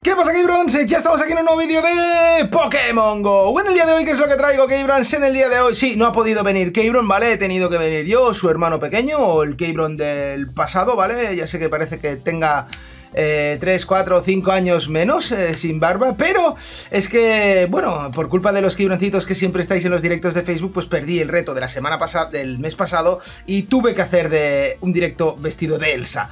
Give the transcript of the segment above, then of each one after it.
¿Qué pasa, K-Bronze? Ya estamos aquí en un nuevo vídeo de Pokémon GO. Bueno, el día de hoy, ¿qué es lo que traigo, K-Bronze? En el día de hoy, sí, no ha podido venir K-Bron, ¿vale? He tenido que venir yo, su hermano pequeño, o el K-Bron del pasado, ¿vale? Ya sé que parece que tenga 3, 4 o 5 años menos, sin barba, pero es que, bueno, por culpa de los K-Broncitos que siempre estáis en los directos de Facebook, pues perdí el reto de la semana pasada, del mes pasado, y tuve que hacer un directo vestido de Elsa.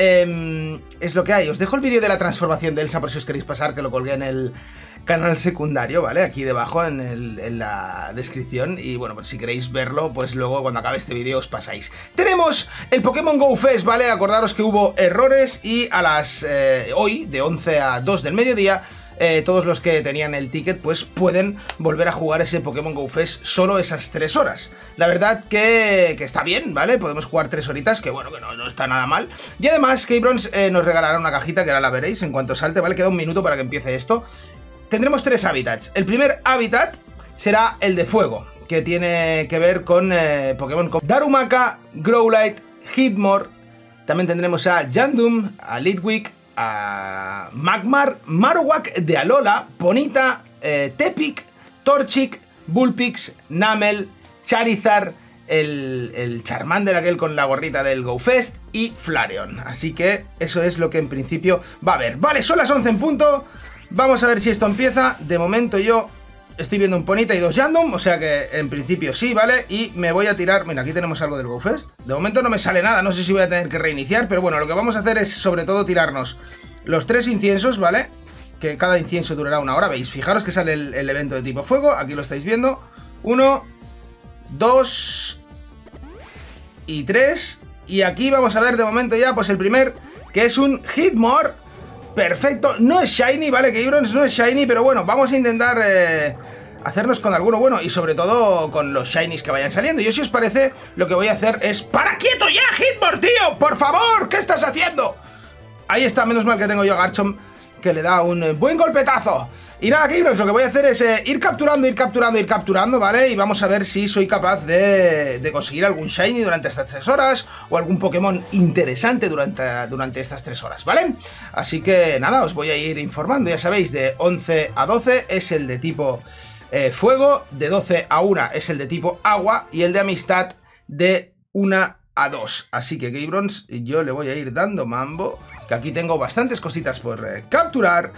Es lo que hay. Os dejo el vídeo de la transformación de Elsa por si os queréis pasar, que lo colgué en el canal secundario, ¿vale? Aquí debajo en la descripción. Y bueno, pues si queréis verlo, pues luego cuando acabe este vídeo os pasáis. Tenemos el Pokémon GO Fest, ¿vale? Acordaros que hubo errores y a las hoy, de 11 a 2 del mediodía, todos los que tenían el ticket pues pueden volver a jugar ese Pokémon GO Fest solo esas 3 horas. La verdad que está bien, ¿vale? Podemos jugar 3 horitas, que bueno, que no está nada mal. Y además K-Bronze nos regalará una cajita que ahora la veréis en cuanto salte, ¿vale? Queda un minuto para que empiece esto. Tendremos 3 hábitats. El primer hábitat será el de fuego, que tiene que ver con Pokémon como Darumaka, Growlithe, Hitmore. También tendremos a Yandum, a Litwick, a Magmar, Marowak de Alola, Ponyta, Tepig, Torchic, Bullpix, Namel, Charizard, el Charmander aquel con la gorrita del Go Fest y Flareon. Así que eso es lo que en principio va a haber. Vale, son las 11 en punto. Vamos a ver si esto empieza. De momento yo estoy viendo un Ponyta y 2 Yandum, o sea que en principio sí, ¿vale? Y me voy a tirar... Mira, aquí tenemos algo del Go Fest. De momento no me sale nada, no sé si voy a tener que reiniciar, pero bueno, lo que vamos a hacer es sobre todo tirarnos los 3 inciensos, ¿vale? Que cada incienso durará 1 hora, ¿veis? Fijaros que sale el evento de tipo fuego, aquí lo estáis viendo. 1, 2 y 3. Y aquí vamos a ver de momento ya, pues el primer, que es un Hitmore. Perfecto, no es Shiny, ¿vale? K-Bronze no es Shiny, pero bueno, vamos a intentar hacernos con alguno bueno y sobre todo con los Shinies que vayan saliendo. Yo, si os parece, lo que voy a hacer es... ¡Para quieto ya, Hitmore, tío! ¡Por favor! ¿Qué estás haciendo? Ahí está, menos mal que tengo yo a Garchomp, que le da un buen golpetazo. Y nada, K-Bronze, lo que voy a hacer es ir capturando, ¿vale? Y vamos a ver si soy capaz de conseguir algún Shiny durante estas 3 horas o algún Pokémon interesante durante estas 3 horas, ¿vale? Así que nada, os voy a ir informando. Ya sabéis, de 11 a 12 es el de tipo fuego, de 12 a 1 es el de tipo agua y el de amistad de 1 a 2. Así que, K-Bronze, yo le voy a ir dando mambo, que aquí tengo bastantes cositas por capturar.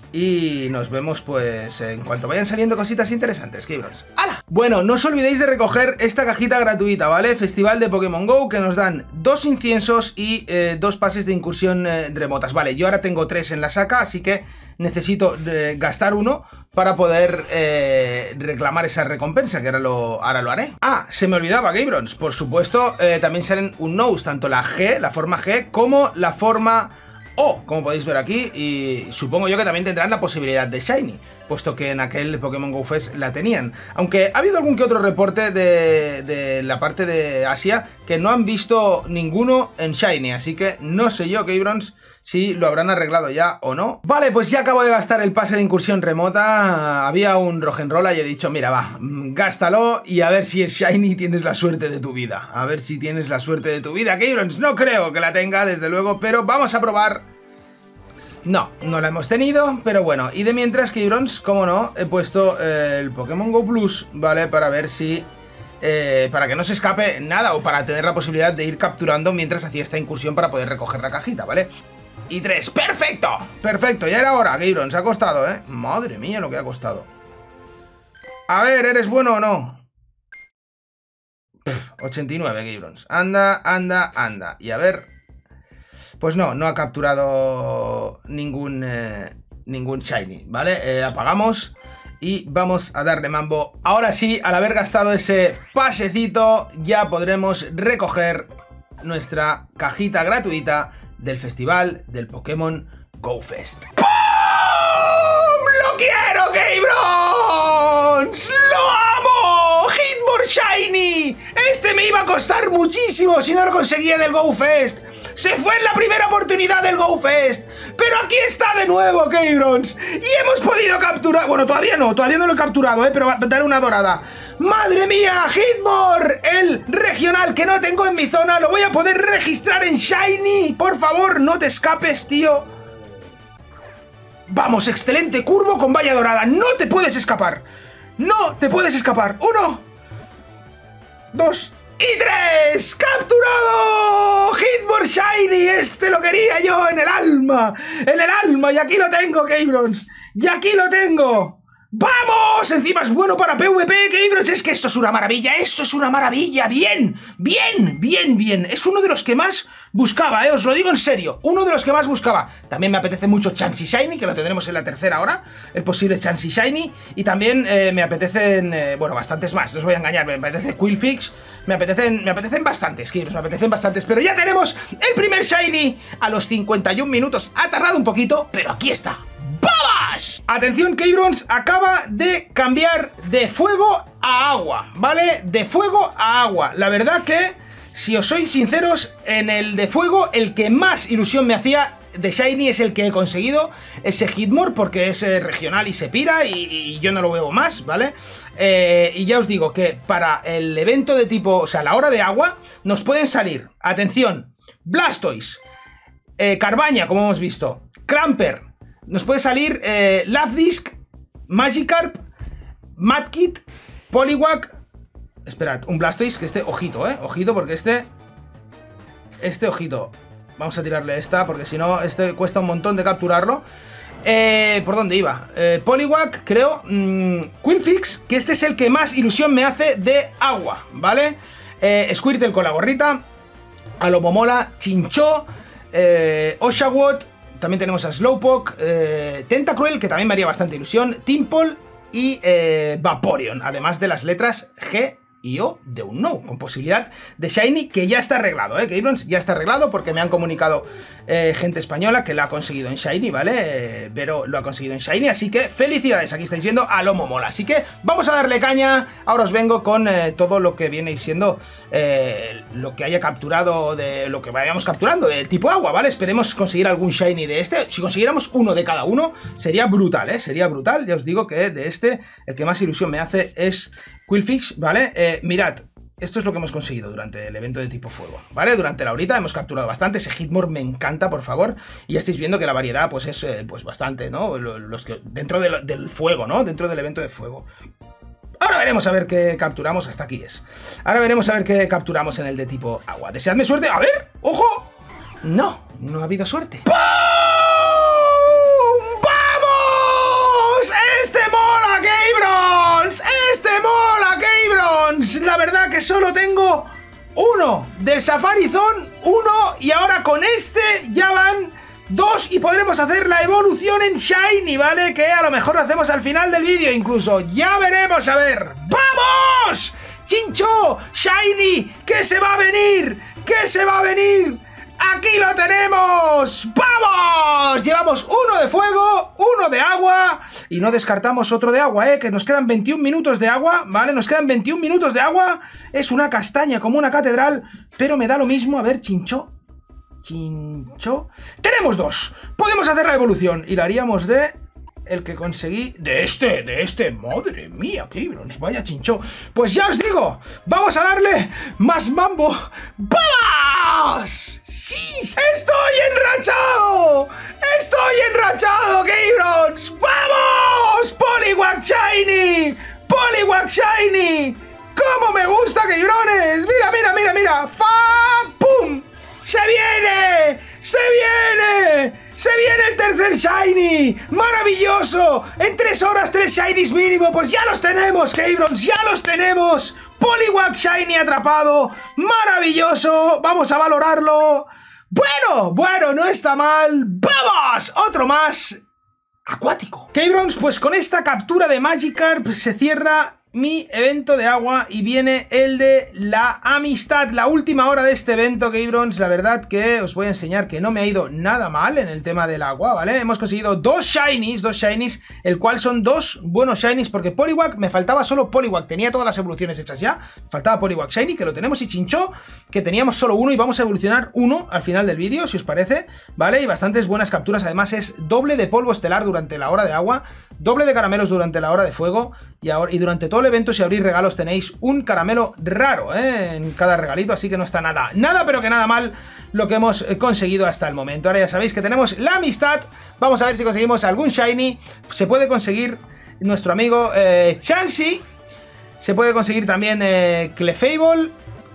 Y nos vemos pues en cuanto vayan saliendo cositas interesantes, K-Bronze. ¡Hala! Bueno, no os olvidéis de recoger esta cajita gratuita, ¿vale? Festival de Pokémon GO, que nos dan 2 inciensos y 2 pases de incursión remotas. Vale, yo ahora tengo 3 en la saca, así que necesito gastar 1 para poder reclamar esa recompensa, que ahora lo haré. Ah, se me olvidaba, K-Bronze. Por supuesto, también salen un Nose, tanto la G, la forma G, como la forma O, como podéis ver aquí, y supongo yo que también tendrán la posibilidad de Shiny, puesto que en aquel Pokémon GO Fest la tenían. Aunque ha habido algún que otro reporte de la parte de Asia que no han visto ninguno en Shiny, así que no sé yo, K-Bronze, si lo habrán arreglado ya o no. Vale, pues ya acabo de gastar el pase de incursión remota. Había un Rock'n'Roll y he dicho, mira, va, gástalo y a ver si es Shiny y tienes la suerte de tu vida. A ver si tienes la suerte de tu vida, K-Bronze. No creo que la tenga, desde luego, pero vamos a probar. No, no la hemos tenido, pero bueno. Y de mientras, K-Bronze, como no, he puesto el Pokémon GO Plus, ¿vale? Para ver si... para que no se escape nada o para tener la posibilidad de ir capturando mientras hacía esta incursión para poder recoger la cajita, ¿vale? Y 3, ¡perfecto! Perfecto, ya era hora, K-Bronze, ha costado, ¿eh? Madre mía lo que ha costado. A ver, ¿eres bueno o no? 89, K-Bronze. Anda, anda, anda. Y a ver... Pues no ha capturado ningún Shiny, ¿vale? Apagamos y vamos a darle mambo. Ahora sí, al haber gastado ese pasecito, ya podremos recoger nuestra cajita gratuita del festival del Pokémon GO Fest. ¡Pum! ¡Lo quiero, K-Bronze! ¡Lo amo! ¡Hitmore Shiny! Este me iba a costar muchísimo si no lo conseguía en el GO Fest. Se fue en la primera oportunidad del Go Fest, pero aquí está de nuevo, K-Bronze, y hemos podido capturar... Bueno, todavía no lo he capturado, pero dale una dorada. ¡Madre mía! Hitmore, el regional que no tengo en mi zona, lo voy a poder registrar en Shiny. Por favor, no te escapes, tío. Vamos, excelente curvo con valla dorada. No te puedes escapar. No te puedes escapar. 1, 2 y 3. ¡Capturado! Hitmore Shiny. Este lo quería yo en el alma. En el alma. Y aquí lo tengo, K-Bronze. Y aquí lo tengo. ¡Vamos! Encima es bueno para PvP, K-Bronze. Es que esto es una maravilla. Esto es una maravilla. Bien. Bien, bien, bien. Es uno de los que más buscaba, os lo digo en serio. Uno de los que más buscaba. También me apetece mucho Chansey Shiny, que lo tendremos en la tercera hora. El posible Chansey Shiny. Y también me apetecen, bueno, bastantes más. No os voy a engañar. Me apetece Qwilfish. Me apetecen bastantes, K-Bronze. Me apetecen bastantes. Pero ya tenemos el primer Shiny a los 51 minutos. Ha tardado un poquito, pero aquí está. ¡Vamos! Atención, K-Bronze acaba de cambiar de fuego a agua, ¿vale? De fuego a agua. La verdad que, si os sois sinceros, en el de fuego, el que más ilusión me hacía de Shiny es el que he conseguido, ese Hitmore, porque es regional y se pira y yo no lo veo más, ¿vale? Y ya os digo que para el evento de tipo, o sea, la hora de agua, nos pueden salir, atención, Blastoise, Carbaña, como hemos visto, Clamper. Nos puede salir Lafdisk, Magikarp, Mudkip, Poliwag. Esperad, un Blastoise, que ojito, ojito, porque ojito. Vamos a tirarle esta, porque si no, cuesta un montón de capturarlo. ¿Por dónde iba? Poliwag, creo. Qwilfish, que este es el que más ilusión me hace de agua, ¿vale? Squirtle con la gorrita. Alomomola, Chinchó, Oshawott. También tenemos a Slowpoke, Tentacruel, que también me haría bastante ilusión, Tympole y Vaporeon, además de las letras G y O de un No, con posibilidad de Shiny, que ya está arreglado, K-Bronze, ya está arreglado porque me han comunicado gente española que lo ha conseguido en Shiny, ¿vale? Pero lo ha conseguido en Shiny, así que felicidades, aquí estáis viendo a Alomomola, así que vamos a darle caña. Ahora os vengo con todo lo que viene siendo lo que haya capturado, de lo que vayamos capturando del tipo agua, ¿vale? Esperemos conseguir algún Shiny de este. Si consiguiéramos uno de cada uno, sería brutal, sería brutal. Ya os digo que de este, el que más ilusión me hace es Qwilfish, ¿vale? Mirad, esto es lo que hemos conseguido durante el evento de tipo fuego, ¿vale? Durante la horita hemos capturado bastante. Ese Hitmore me encanta, por favor. Y ya estáis viendo que la variedad, pues es pues bastante, ¿no? Los que dentro del fuego, ¿no? Dentro del evento de fuego. Ahora veremos a ver qué capturamos. Hasta aquí es. Ahora veremos a ver qué capturamos en el de tipo agua. Deseadme suerte. A ver, ¡ojo! No, no ha habido suerte. ¡Pum! ¡Vamos! ¡Este mola, K-Bronze! ¡Este mola, K-Bronze! La verdad que solo tengo uno del Safari Zone, uno, y ahora con este ya van 2 y podremos hacer la evolución en Shiny, ¿vale? Que a lo mejor lo hacemos al final del vídeo incluso. Ya veremos, a ver. ¡Vamos! ¡Chinchó! ¡Shiny! ¿Qué se va a venir? ¿Qué se va a venir? ¡Aquí lo tenemos! ¡Vamos! Llevamos uno de fuego, uno de agua y no descartamos otro de agua, que nos quedan 21 minutos de agua, ¿vale? Nos quedan 21 minutos de agua. Es una castaña como una catedral, pero me da lo mismo. A ver, Chinchó. Chinchó. Tenemos 2. Podemos hacer la evolución y la haríamos de el que conseguí de este. Madre mía, K-Bronze, vaya Chinchó. Pues ya os digo, vamos a darle más mambo. ¡Vamos! ¡Sí! ¡Estoy enrachado! ¡Estoy enrachado, K-Bronze! ¡Vamos! ¡Poliwag Shiny! ¡Poliwag Shiny! ¡Cómo me gusta, K-Bronze! ¡Mira! ¡Fa! ¡Pum! ¡Se viene! ¡Se viene! ¡Se viene el tercer Shiny! ¡Maravilloso! En 3 horas 3 Shinies mínimo. Pues ya los tenemos, K-Bronze, ya los tenemos. Poliwag Shiny atrapado. ¡Maravilloso! Vamos a valorarlo. Bueno, no está mal. ¡Vamos! Otro más acuático. K-Bronze, pues con esta captura de Magikarp se cierra mi evento de agua y viene el de la amistad, la última hora de este evento, K-Bronze. La verdad que os voy a enseñar que no me ha ido nada mal en el tema del agua, ¿vale? Hemos conseguido 2 Shinies, el cual son 2 buenos Shinies, porque Poliwag, me faltaba solo Poliwag, tenía todas las evoluciones hechas ya, faltaba Poliwag Shiny, que lo tenemos, y Chinchó, que teníamos solo uno, y vamos a evolucionar uno al final del vídeo, si os parece, ¿vale? Y bastantes buenas capturas, además es doble de polvo estelar durante la hora de agua, doble de caramelos durante la hora de fuego, y durante todo el evento, si abrís regalos, tenéis un caramelo raro, en cada regalito, así que no está nada, pero que nada mal lo que hemos conseguido hasta el momento. Ahora ya sabéis que tenemos la amistad. Vamos a ver si conseguimos algún shiny. Se puede conseguir nuestro amigo Chansey. Se puede conseguir también Clefable,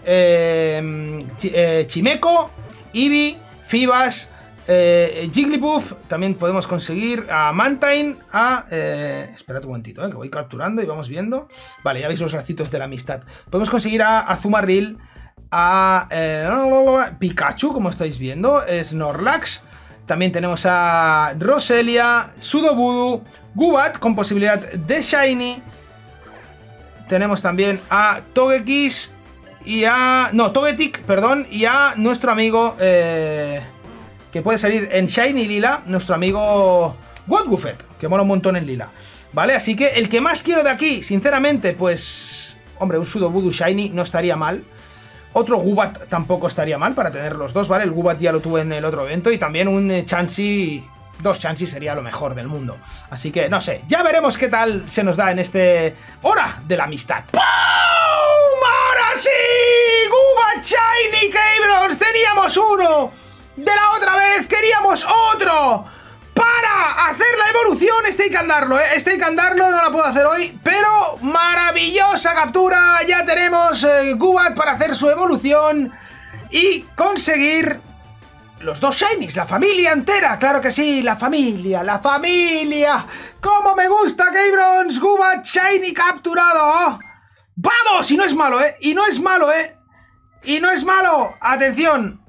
Chimeco, Eevee, Fibas, Jigglypuff. También podemos conseguir a Mantine, esperad un momentito, que voy capturando y vamos viendo. Vale, ya veis los lacitos de la amistad. Podemos conseguir a Azumarill, a Pikachu, como estáis viendo, Snorlax. También tenemos a Roselia, Sudowoodo, Gubat con posibilidad de Shiny. Tenemos también a Togekiss y a... no, Togetic, perdón, y a nuestro amigo... que puede salir en Shiny Lila, nuestro amigo Wobbuffet, que mola un montón en Lila. ¿Vale? Así que el que más quiero de aquí, sinceramente, pues... hombre, un Sudowoodo Shiny no estaría mal. Otro Gubat tampoco estaría mal para tener los dos, ¿vale? El Gubat ya lo tuve en el otro evento y también un Chansey... 2 Chansey sería lo mejor del mundo. Así que, no sé, ya veremos qué tal se nos da en este... hora de la amistad. ¡Pum! ¡Ahora sí! ¡Gubat Shiny Cabrons! ¡Teníamos uno! ¡De la otra vez! ¡Queríamos otro! ¡Para hacer la evolución! Este hay que andarlo, ¿eh? Este hay que andarlo, no la puedo hacer hoy. Pero maravillosa captura. Ya tenemos Gubat para hacer su evolución y conseguir... los 2 Shinies, la familia entera, claro que sí, la familia, la familia. ¡Cómo me gusta, Cabrons! Gubat Shiny capturado. ¡Vamos! Y no es malo, ¿eh? Y no es malo, ¿eh? Y no es malo. Atención.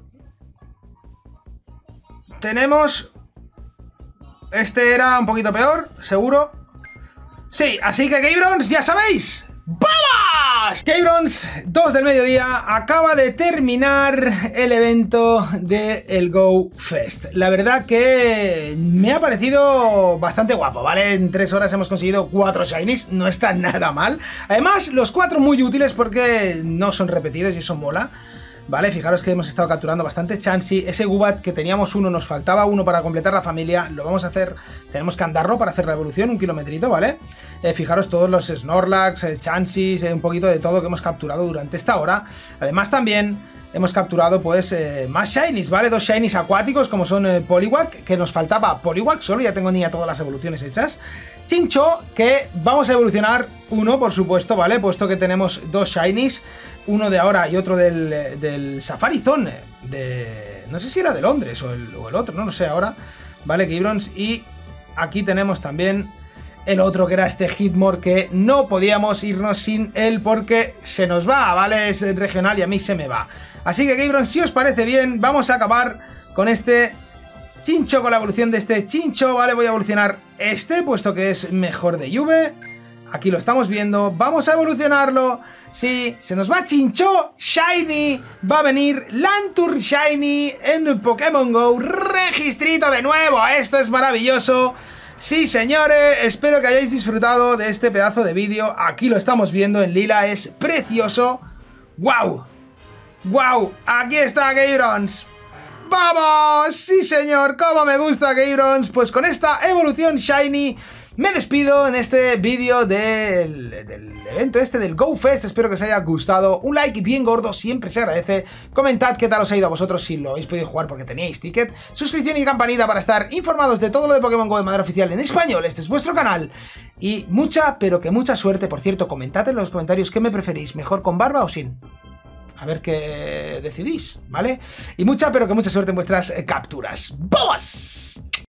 Tenemos... este era un poquito peor, seguro. Sí, así que, Cabrons, ya sabéis. ¡Vamos! Cabrons, 2 del mediodía, acaba de terminar el evento del Go Fest. La verdad que me ha parecido bastante guapo, ¿vale? En 3 horas hemos conseguido 4 Shinies, no está nada mal. Además, los 4 muy útiles porque no son repetidos y eso mola. Vale, fijaros que hemos estado capturando bastante Chansey. Ese Gubat que teníamos uno, nos faltaba uno para completar la familia. Lo vamos a hacer, tenemos que andarlo para hacer la evolución, un kilometrito, ¿vale? Fijaros todos los Snorlax, Chanseys, un poquito de todo que hemos capturado durante esta hora. Además también hemos capturado pues más Shinies, ¿vale? 2 Shinies acuáticos como son Poliwag, que nos faltaba Poliwag solo, ya tengo ni a todas las evoluciones hechas. Chincho, que vamos a evolucionar uno, por supuesto, ¿vale? Puesto que tenemos 2 Shinies, uno de ahora y otro del Safari Zone, no sé si era de Londres o el otro, no lo sé ahora, ¿vale, Cabrons? Y aquí tenemos también el otro que era este Hitmore, que no podíamos irnos sin él porque se nos va, ¿vale? Es regional y a mí se me va. Así que, Cabrons, si os parece bien, vamos a acabar con este Chincho, con la evolución de este Chincho, ¿vale? Voy a evolucionar este, puesto que es mejor de Juve. Aquí lo estamos viendo, vamos a evolucionarlo. Sí, se nos va Chincho Shiny, va a venir Lanturn Shiny en Pokémon GO, registrito de nuevo, esto es maravilloso. Sí, señores, espero que hayáis disfrutado de este pedazo de vídeo. Aquí lo estamos viendo en lila, es precioso. ¡Wow! ¡Wow! Aquí está, Cabrons. ¡Vamos! ¡Sí, señor! ¡Cómo me gusta, Cabrons! Pues con esta evolución Shiny me despido en este vídeo del evento este del Go Fest. Espero que os haya gustado. Un like bien gordo siempre se agradece. Comentad qué tal os ha ido a vosotros si lo habéis podido jugar porque teníais ticket. Suscripción y campanita para estar informados de todo lo de Pokémon GO de manera oficial en español. Este es vuestro canal. Y mucha, pero que mucha suerte. Por cierto, comentad en los comentarios qué me preferís, mejor con barba o sin. A ver qué decidís, ¿vale? Y mucha, pero que mucha suerte en vuestras capturas. ¡Vamos!